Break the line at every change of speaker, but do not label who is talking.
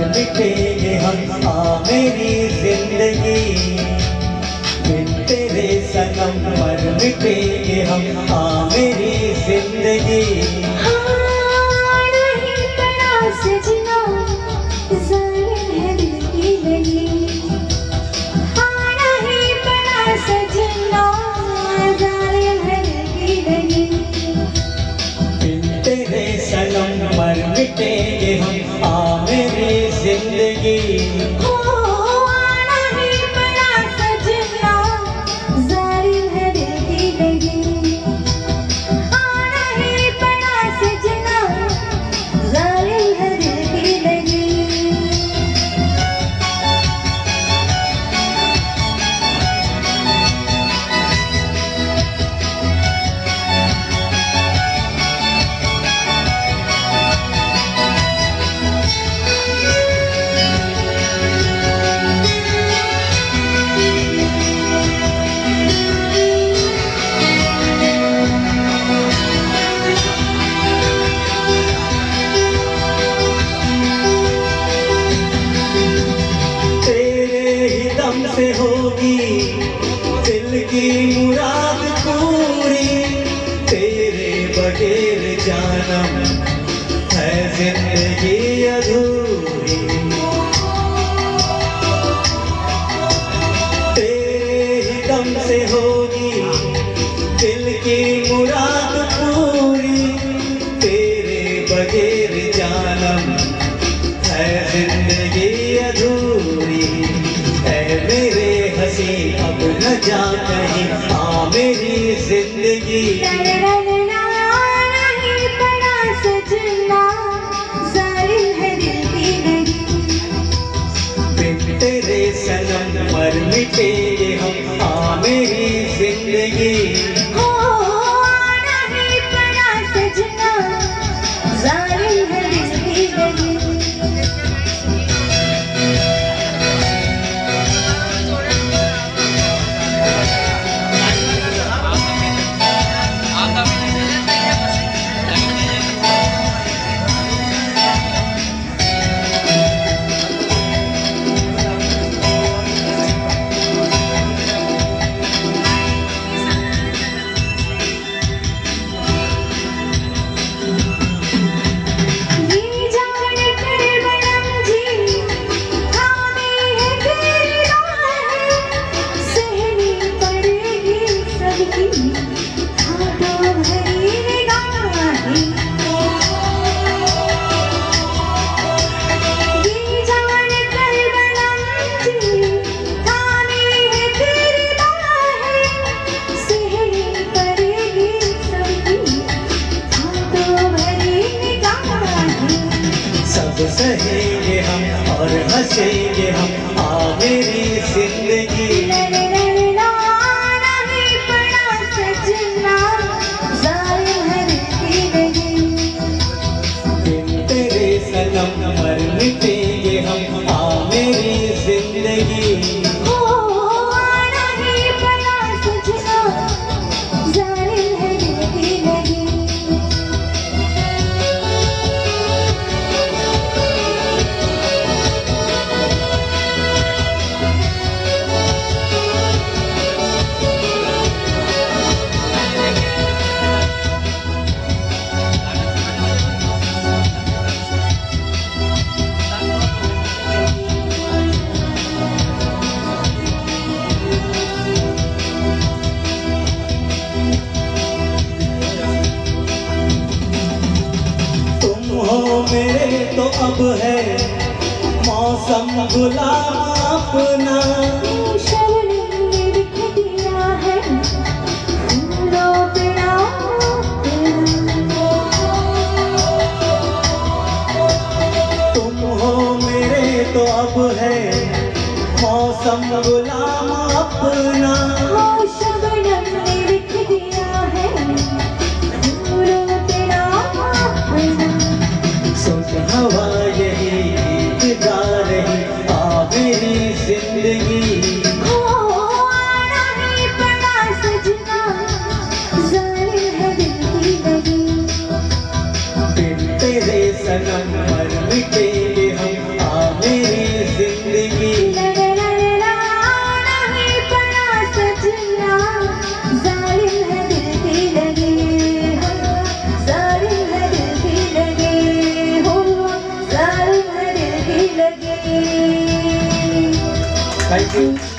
मिटेंगे हम आ मेरी जिंदगी, बिन तेरे सनम मर मिटेंगे हम आ मेरी जिंदगी।
हाँ नहीं पड़ा सजना जालिम है दिल की लगी, हाँ नहीं पड़ा सजना जालिम है दिल की लगी।
बिन तेरे सनम मर मिटेंगे हम आ मेरी जिंदगी। से होगी दिल की मुराद पूरी, तेरे बगैर जानम है जिंदगी अधूरी। तेरे ही दम से होगी दिल की मुराद पूरी, तेरे बगैर जानम है जिंदगी अधूरी। मेरे हंसी अब न जा कहीं आ मेरी जिंदगी।
नहीं पड़ा सजना जालिम है दिल की लगी,
बिन तेरे सनम मर मिटेंगे हम आ मेरी जिंदगी।
नहीं पड़ा सजना जालिम है दिल की लगी।
सब सहेंगे हम और हंसेंगे हम आ मेरी जिंदगी।
नहीं पड़ा सजना जालिम है दिल की लगी,
बिन तेरे सनम मर मिटेंगे हम आ मेरी जिंदगी।
नहीं पड़ा सजना जालिम है दिल की लगी।
मेरे तो अब है मौसम गुलाब अपना,
शबनम ने लिख दिया है फूलों पे
तुम हो मेरे तो अब है मौसम गुलाब अपना।
शबनम ने लिख दिया है फूलों पे
हवा यही गीत गा रही आ मेरी जिंदगी।
नहीं पड़ा सजना जालिम है दिल की लगी,
बिन तेरे सनम मर मिटेंगे हम आ
जी